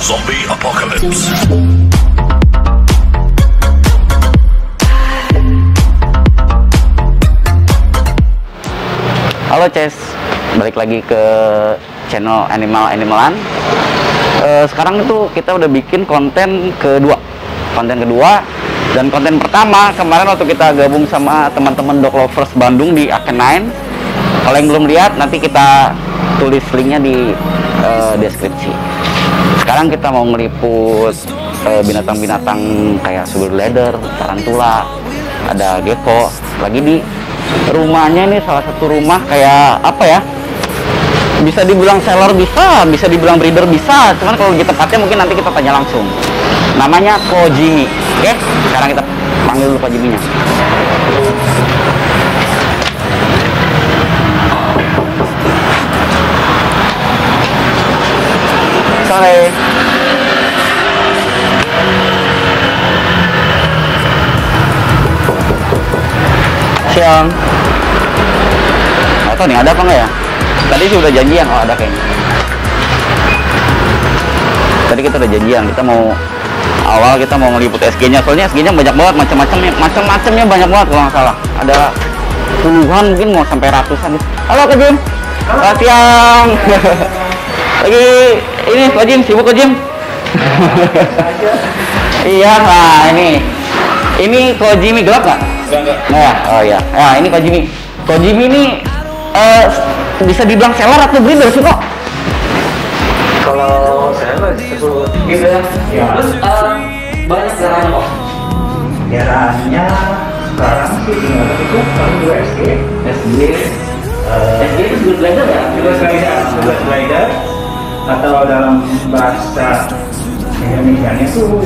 Zombie Apocalypse. Halo Ces, balik lagi ke channel Animalan. Sekarang itu kita udah bikin konten kedua. Dan konten pertama kemarin waktu kita gabung sama teman-teman Dog Lovers Bandung di Aken9. Kalau yang belum lihat, nanti kita tulis linknya di deskripsi. Sekarang kita mau ngeliput binatang-binatang kayak sugar glider, tarantula, ada gecko. Lagi di rumahnya nih, salah satu rumah kayak apa ya, bisa dibilang seller bisa dibilang breeder bisa, cuman kalau gitu tepatnya mungkin nanti kita tanya langsung. Namanya Kojimi. Oke, sekarang kita panggil dulu Kojiminya. Sore. Siang. Nggak tahu nih ada apa nggak ya? Tadi sih udah janjian, oh ada kayaknya. Tadi kita udah janjian, kita mau ngeliput SG-nya, soalnya SG-nya banyak banget, macam-macamnya banyak banget kalau nggak salah. Ada puluhan, mungkin mau sampai ratusan. Halo Kak Jim. Selamat siang. Lagi ini Kak Jim, sibuk Kak Jim? Iya, nah ini Kojimi gelap nggak? Enggak. Nah, oh iya. Nah, ini Kojimi. Kojimi ini bisa dibilang seller atau breeder sih kok? Kalau saya disebut Gitu ya. Ya. Terus banyak darahnya kok. daerahnya sekarang sih tinggal itu paling 2 SG. SG itu sugar glider ya? Sugar glider atau dalam bahasa Indonesia-nya tuh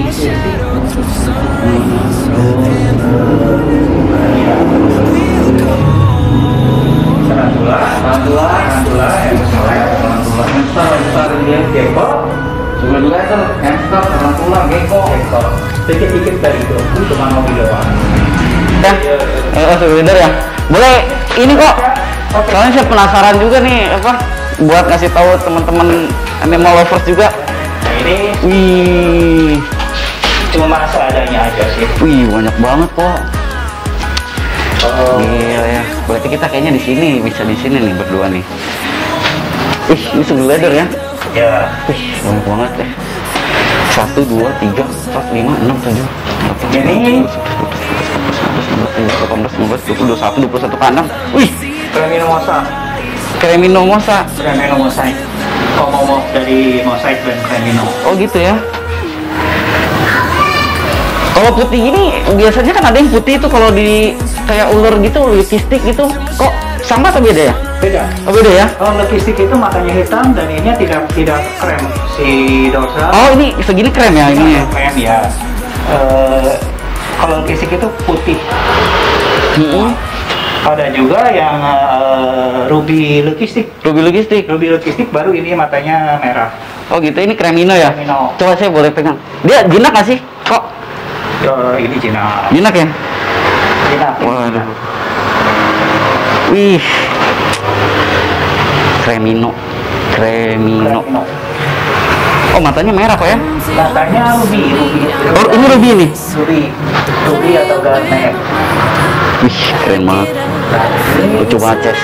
tarantula yang besar dia gecko, Sugar glider, hamster, tarantula, gecko. sedikit dari itu cuma mobil doang. Ya, sugar glider ya. Boleh ini kok. Soalnya saya penasaran juga nih buat ngasih tahu teman-teman animal lovers juga. Nah, ini Wih, cuma seadanya aja sih. wih banyak banget kok. Gila ya. Berarti kita kayaknya bisa di sini nih berdua nih. Wih, ini sugar glider ya. Ya, Wih, banyak banget ya. 1, 2, 3, 4, 5, 6, 7, 8, Ini 18, 19, 20, 21, 21 kandang. Wih, Cremino Mosa. Mosaic. Komomo dari Mosaic dan Cremino. Oh gitu ya. Kalau putih ini biasanya kan ada yang putih itu kalau di kayak ular gitu, lukistik gitu. Kok sama atau beda ya? Beda. Oh beda ya? Kalau logistik itu matanya hitam dan ini tidak krem. Si dorsal. Oh ini segini krem ya ini. Krem ya. Kalau logistik itu putih. Ada juga yang ruby logistik. Ruby logistik. Ruby logistik baru ini matanya merah. Oh gitu, ini Cremino ya? Cremino. Coba saya boleh pegang. Dia jinak nggak sih? Kok Ini Cina. jinak ya? Cina. Waduh. Wih. Cremino. Oh matanya merah kok ya? Matanya ruby. Oh ini ruby nih? Ruby atau garnet. Wih keren banget. Lucu banget Ces.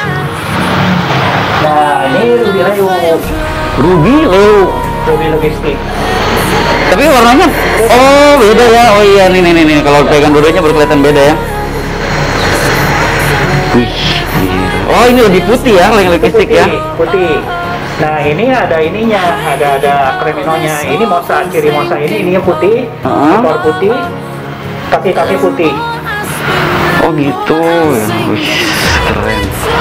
Nah, ini ruby Leo. Ruby Leo. Ruby logistik. Tapi warnanya, oh beda ya. Oh iya nih. Kalau pegang dua-duanya baru kelihatan beda ya. Wih. Gila. Oh ini lebih putih ya, yang logistik ya. Putih. Nah ini ada ininya, ada Creminonya. Ini mosa, ciri mosa ininya putih, ekor putih, kaki-kaki putih. Oh gitu. Wih keren.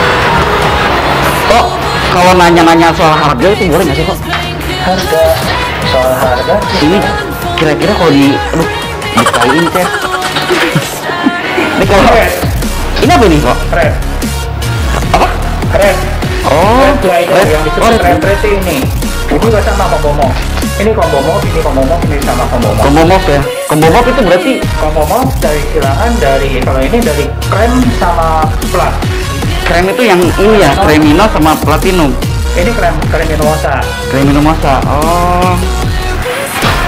Kok kalau nanya-nanya soal harga itu boleh nggak sih kok? Harga, soal harga Ini kira-kira kalau dikaliin Ces. Ini kalau ini apa nih kok? red. Apa? Red. Oh, Red glider yang disebut red. red ini. Ini juga sama Komomo. Ini Komomo, ini sama Komomo. Kombomov ya. Kombomov itu berarti Komomo dari silangan kalau ini dari krem sama plat. krem itu yang ini ya, Cremino sama Platinum. Ini Cremino mosa. Cremino Mosa. Oh.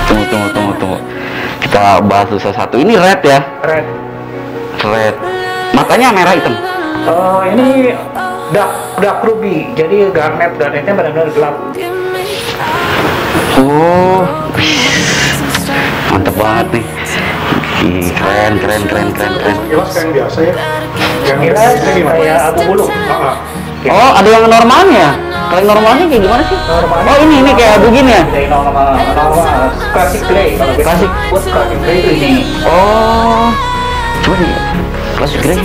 Tunggu. Kita bahas satu. Ini red ya? Red. Matanya merah hitam? Ini dark ruby. Jadi garnetnya benar-benar gelap. Oh, mantep banget nih. Keren. Jelas kayak yang biasa ya. Yang Ini kayak abu bulu. Oh, ada yang normalnya? Kalau yang normalnya kayak gimana sih? Normalnya. Oh, ini kayak begini ya? Dari normal classic gray. Kalau kita Classic. buat classic gray itu ini. Oh, coba nih, classic gray.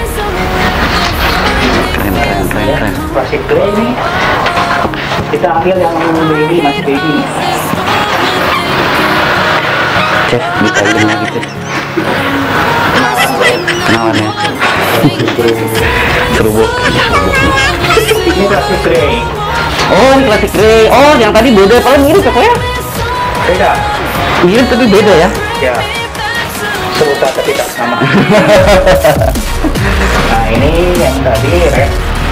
Keren. Classic gray ini kita ambil yang baby, masih baby. Cek, dikaliin lagi cek. Kenalan ya. Serubuk. Ini classic gray. Oh, ini classic gray. Oh, yang tadi beda. Paling mirip ya? Beda. Mirip tapi beda ya? Ya. Serupa tapi tak sama. Nah, ini yang tadi red.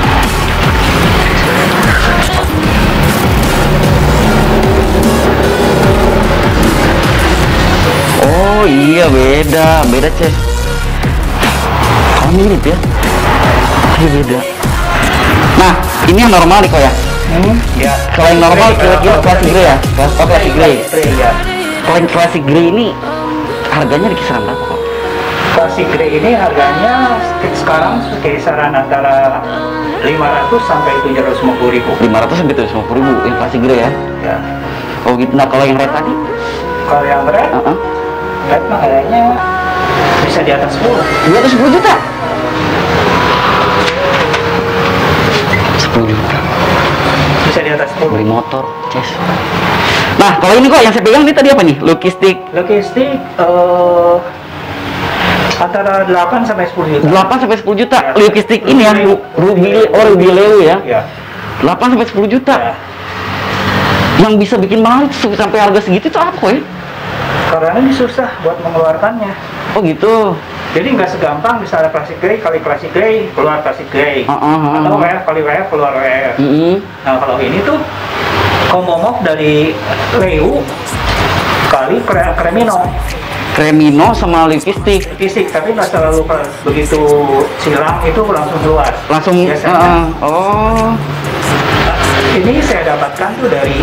Oh iya, beda cek. Oh, mirip ya? Iya, beda. Nah, ini yang normal nih kok ya? Ya. Kalau yang normal kira-kira classic gray ya? Oh, classic gray. Ya. Kalau yang classic gray ini harganya di kisaran berapa kok? Classic gray ini harganya sekarang kisaran antara 500 sampai 750 ribu. 500 sampai 750 ribu yang classic gray ya? Ya. Oh gitu. Nah, kalau yang red tadi? Kalau yang red, red mah kayaknya bisa di atas 10. Di atas 10 juta? 10 juta. Bisa di atas 10. Beli motor, Ces. Nah, kalau ini kok yang saya pegang ini tadi apa nih? Lucky stick. Antara 8 sampai 10 juta. 8 sampai 10 juta. Ya. Lucky stick ini ya, Ruby Leo ya. Ya. 8 sampai 10 juta. Ya. Yang bisa bikin mahal sampai harga segitu itu apa ya? Karena ini susah buat mengeluarkannya. Oh gitu. Jadi nggak segampang misalnya classic gray kali classic gray keluar classic gray. Atau WF kali WF keluar WF. Nah, kalau ini tuh combo mop dari Leo kali Cremino sama Lucky stick. fisik, tapi nggak selalu begitu silang itu langsung keluar. Langsung. Biasanya. Oh. Ini saya dapatkan tuh dari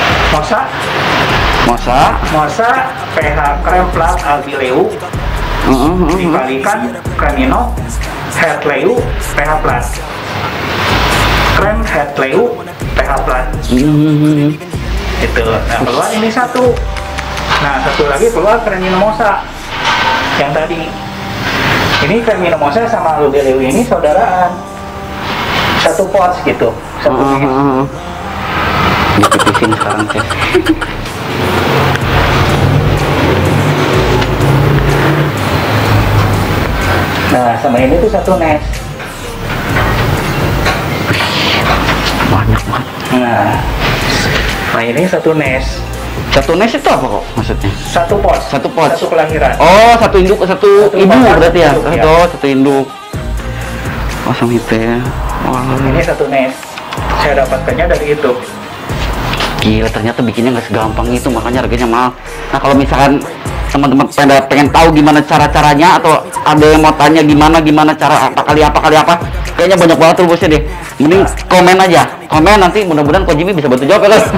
Mosa PH Krem Plat Albi Leu dikalikan Cremino Head Leu PH Plat Krem Head Leu PH Plat itu. Nah, keluar ini satu. Nah, satu lagi keluar Cremino Mosa yang tadi. Ini Cremino Mosa sama Albi Leu ini saudaraan, satu pots gitu, satu ditipisin sekarang cek. Nah, sama ini tuh satu nes. Banyak banget. Nah ini satu nes. Satu nes itu apa kok maksudnya? Satu pot. Satu pot. Satu kelahiran. Oh, satu induk, satu ibu pasangan, berarti ya? induk, ya. Oh, satu induk. Oh, sama itu ya. Wah, Ini satu nes. Saya dapatkannya dari itu. gila, ternyata bikinnya nggak segampang itu, makanya harganya mahal. Nah, kalau misalkan teman-teman pengen tahu gimana cara-caranya atau ada yang mau tanya gimana cara apa kali apa, kayaknya banyak banget tuh bosnya deh. Mending komen aja, nanti mudah-mudahan Ko Jimmy bisa bantu jawab ya guys.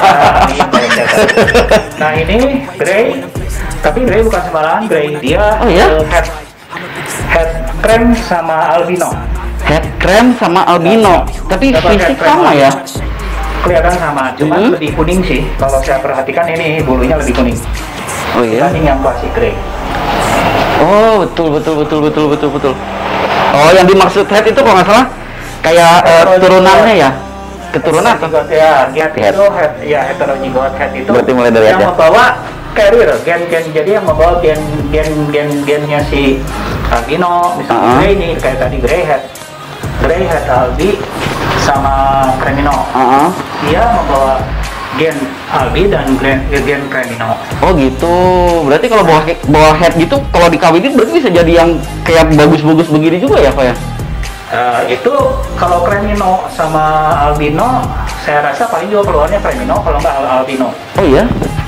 Nah ini grey, tapi grey bukan sembarangan grey, dia Oh, iya? head krem sama albino. Head cream sama albino, tapi Dapat fisik head cream sama ya. Kelihatan sama, cuman lebih kuning sih. Kalau saya perhatikan ini bulunya lebih kuning. Oh iya. Dibanding yang classic grey. Oh betul. Oh, yang dimaksud head itu kalau nggak salah kayak turunannya ya, keturunan atau? Ya, head Head. itu head, ya heterozygote head itu. Berarti mulai dari yang head ya? membawa carrier, gen, jadi yang membawa gennya si albino, misalnya grey ini kayak tadi grey head albi sama cremino. Dia membawa gen albi dan gen cremino. Oh gitu. Berarti kalau bawa head gitu, kalau dikawinin berarti bisa jadi yang kayak bagus-bagus begini juga ya, Pak ya? Itu kalau cremino sama albino, saya rasa paling juga keluarnya cremino, kalau nggak albino. Oh iya.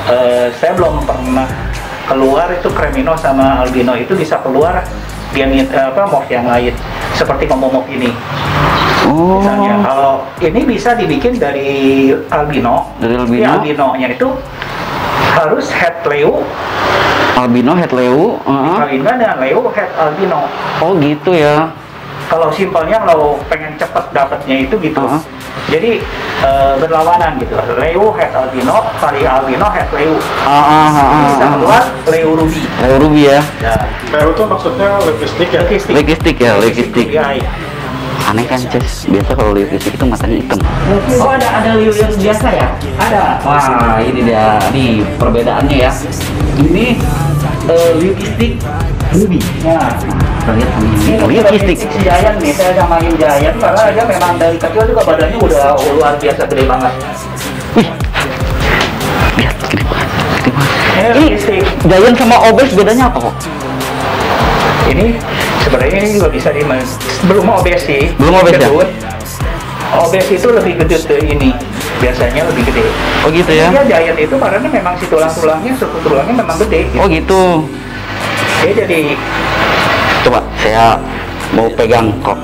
saya belum pernah keluar itu Cremino sama albino itu bisa keluar dia morph yang lain seperti momok ini. Oh. Misalnya kalau ini bisa dibikin dari albino. Dari albino. Tapi albinonya itu harus head leu. Albino head leu. Dikawinkan dengan leu head albino. Oh gitu ya. Kalau simpelnya kalau pengen cepet dapatnya itu gitu. Jadi berlawanan gitu. Leu head albino, kali albino head leu. Bisa keluar leu ruby. Leu ruby ya. Ya. Leu itu maksudnya lucky stick ya? Lucky stick ya, lucky stick. Ya. Aneh kan, Ces? Biasa kalau lucky stick itu matanya hitam. Oh, ada leu yang biasa ya? Ada. Wah, ini dia. Nih perbedaannya ya. Ini lucky stick ruby. Ya. Kita lihat Ini lucky stick. si Giant nih, saya samain Giant karena dia memang dari kecil juga badannya udah luar biasa gede banget. Wih, lihat gede banget, gede banget. Ini Ini lucky stick. Giant sama obes bedanya apa kok? Ini sebenarnya ini juga bisa belum obes sih. Belum obes ya? Gedut. Obes itu lebih gede dari ini. Biasanya lebih gede. Oh gitu ya? Dia Giant itu karena memang si tulang-tulangnya, struktur tulangnya memang gede. Gitu. Oh gitu. Dia jadi Coba saya mau pegang kok.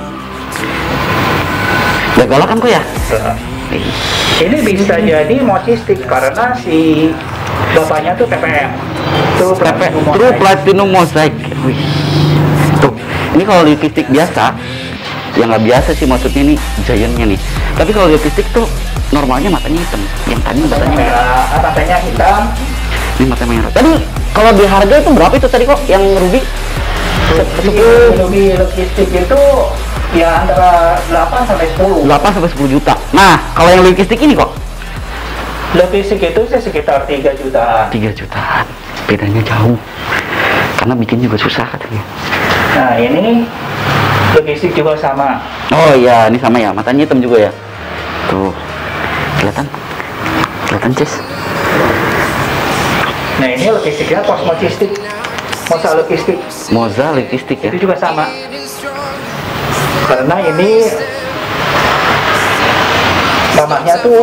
Gak galak kan kok ya? ini bisa jadi mocistic karena si bapaknya tuh TPM. Tuh True Platinum Mosaic. Wih. Tuh, ini kalau lucky stick biasa, ya nggak biasa sih maksudnya ini Giantnya nih. Tapi kalau lucky stick tuh normalnya matanya hitam. Yang tadi matanya merah. Matanya hitam. Ini matanya merah. Tadi kalau di harga itu berapa itu tadi kok yang ruby? Lebih logistik itu ya antara 8 sampai 10. 8 sampai 10 juta. Nah, kalau yang logistik ini kok? Logistik itu sekitar 3 jutaan. 3 jutaan. Bedanya jauh. Karena bikin juga susah katanya. Nah, ini logistik juga sama. Oh iya, ini sama ya. Matanya hitam juga ya. Tuh. Kelihatan? Kelihatan, Ces? Nah, ini logistiknya kosmocistik. Moza logistik. Moza logistik ya. Itu juga sama. Karena ini namanya tuh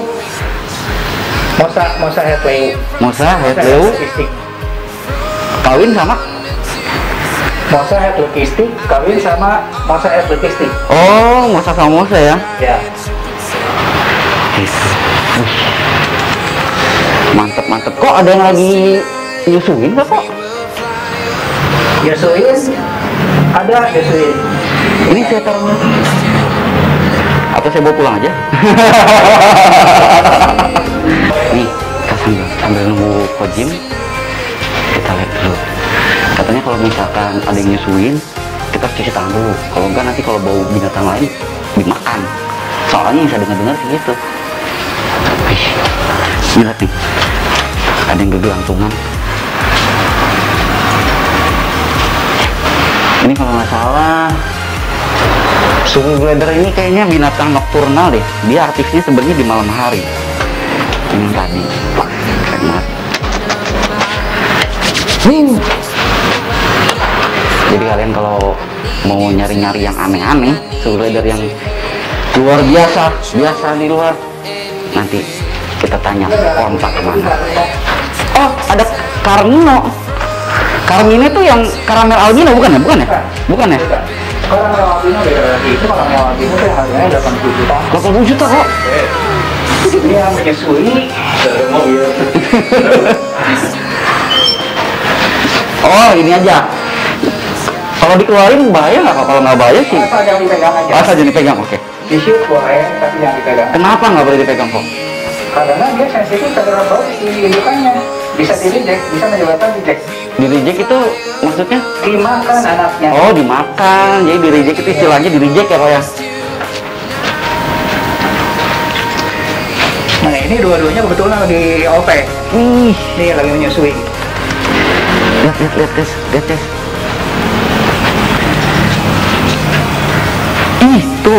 Moza head leu. Moza head leu logistik. kawin sama Moza head logistik kawin sama Moza head logistik. oh, Moza sama Moza ya. Ya. Mantep mantep. Kok ada yang lagi nyusuin nggak kok? Nyusuin ada nyusuin. Ini saya taruh atau saya bawa pulang aja? Nih, kita sambil nunggu Kojim, kita lihat dulu. Katanya kalau misalkan ada yang nyusuin, kita harus cuci tangan dulu. Kalau enggak nanti kalau bau binatang lain dimakan. Soalnya yang saya dengar sih gitu. Wih, lihat nih, ada yang gegelantungan. Ini kalau nggak salah suku glider ini kayaknya binatang nokturnal deh. Dia aktifnya sebenarnya di malam hari. Ini tadi keren banget. Jadi kalian kalau mau nyari-nyari yang aneh-aneh, suku glider yang luar biasa di luar, nanti kita tanya kontak kemana. Oh, ada Carmino. Carmine itu yang karamel albino bukan ya? Bukan ya? Bukan ya? Karamel albino beda lagi. Itu karamel albino tuh harganya 80 juta. 80 juta kok? Ini yang menyusui mobil. Oh, ini aja. Kalau dikeluarin bahaya nggak? Kalau nggak bahaya sih. Asal jangan dipegang aja. Asal jangan dipegang, oke. Di-shoot boleh, tapi jangan dipegang. Kenapa nggak boleh dipegang kok? Karena dia sensitif terhadap bau di indukannya. Bisa di-reject, bisa menyebabkan reject. Di reject itu maksudnya? Dimakan anaknya. Oh, dimakan. Jadi di reject itu istilahnya di reject ya kok ya? Nah, ini dua-duanya kebetulan lagi OP. Ih, Nih lagi menyusui. lihat tes. Ih, tuh,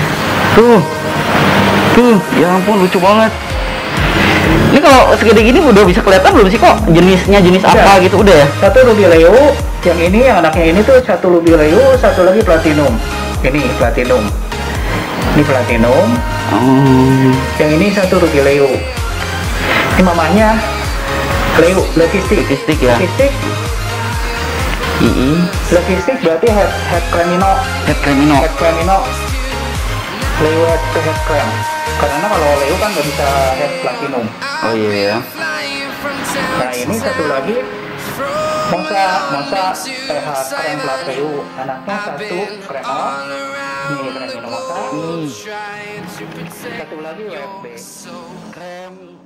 ya ampun lucu banget. Ini kalau segede gini udah bisa kelihatan belum sih kok jenisnya jenis apa gitu udah ya? Satu ruby leu, yang ini yang anaknya ini tuh satu ruby leu, satu lagi platinum. Ini platinum. Ini platinum. Oh. Yang ini satu ruby leu. Ini mamanya Leu, Levistik. Levistik ya. Levistik. Levistik berarti head Cremino. Head Cremino. Head Cremino. Leu head Crem. Karena kalau Leu kan nggak bisa head Platinum. Oh iya ya. Nah ini satu lagi Mosa PH Crem Plat Leu. Anaknya satu Cremo. Ini Cremino Mosa. Satu lagi WFB. Krem